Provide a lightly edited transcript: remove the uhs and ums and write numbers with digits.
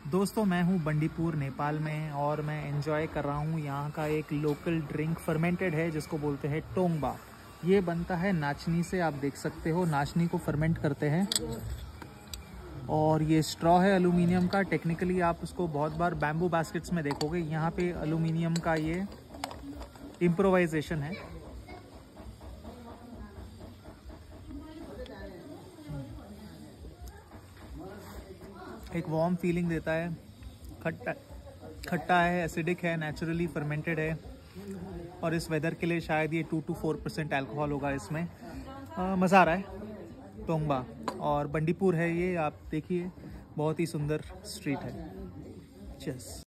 दोस्तों मैं हूँ बंडीपुर नेपाल में और मैं एंजॉय कर रहा हूँ यहाँ का एक लोकल ड्रिंक फर्मेंटेड है जिसको बोलते हैं टोंगबा। ये बनता है नाचनी से, आप देख सकते हो नाचनी को फर्मेंट करते हैं। और ये स्ट्रॉ है एलुमिनियम का। टेक्निकली आप उसको बहुत बार बैम्बू बास्केट्स में देखोगे, यहाँ पे एलुमिनियम का ये इम्प्रोवाइजेशन है। एक वार्म फीलिंग देता है, खट्टा खट्टा है, एसिडिक है, नेचुरली फर्मेंटेड है और इस वेदर के लिए शायद ये 2 to 4% अल्कोहल होगा इसमें। मज़ा आ रहा है। टोंगबा और बंडीपुर है ये, आप देखिए बहुत ही सुंदर स्ट्रीट है। चेस।